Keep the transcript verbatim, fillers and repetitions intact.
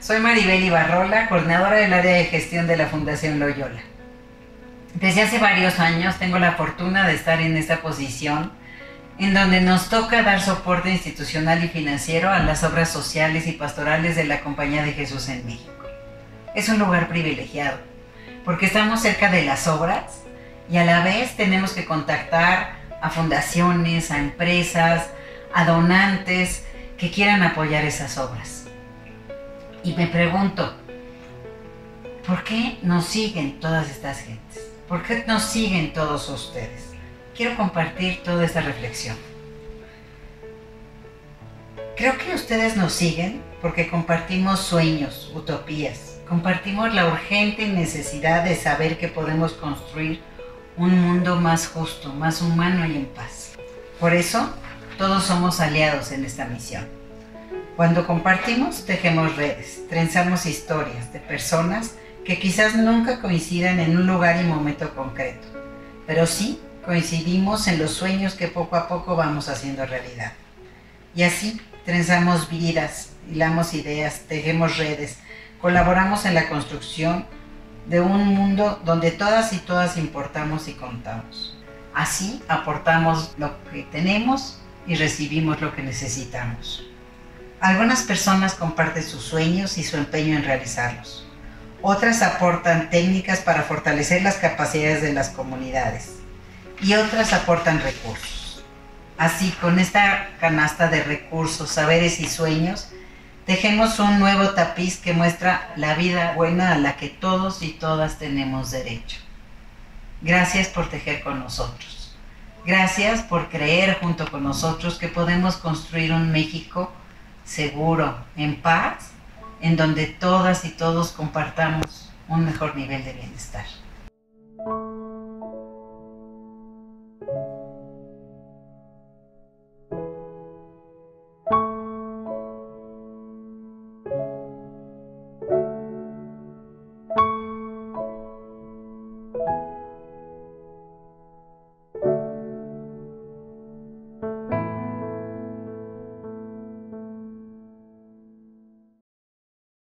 soy Maribel Ibarrola, coordinadora del área de gestión de la Fundación Loyola. Desde hace varios años tengo la fortuna de estar en esta posición en donde nos toca dar soporte institucional y financiero a las obras sociales y pastorales de la Compañía de Jesús en México. Es un lugar privilegiado porque estamos cerca de las obras y a la vez tenemos que contactar a fundaciones, a empresas, a donantes que quieran apoyar esas obras. Y me pregunto, ¿por qué nos siguen todas estas gentes? ¿Por qué nos siguen todos ustedes? Quiero compartir toda esta reflexión. Creo que ustedes nos siguen porque compartimos sueños, utopías, compartimos la urgente necesidad de saber que podemos construir un mundo más justo, más humano y en paz. Por eso, todos somos aliados en esta misión. Cuando compartimos, tejemos redes, trenzamos historias de personas que quizás nunca coincidan en un lugar y momento concreto, pero sí coincidimos en los sueños que poco a poco vamos haciendo realidad. Y así trenzamos vidas, hilamos ideas, tejemos redes, colaboramos en la construcción de un mundo donde todas y todas importamos y contamos. Así aportamos lo que tenemos y recibimos lo que necesitamos. Algunas personas comparten sus sueños y su empeño en realizarlos. Otras aportan técnicas para fortalecer las capacidades de las comunidades y otras aportan recursos. Así, con esta canasta de recursos, saberes y sueños, tejemos un nuevo tapiz que muestra la vida buena a la que todos y todas tenemos derecho. Gracias por tejer con nosotros. Gracias por creer junto con nosotros que podemos construir un México seguro, en paz, en donde todas y todos compartamos un mejor nivel de bienestar.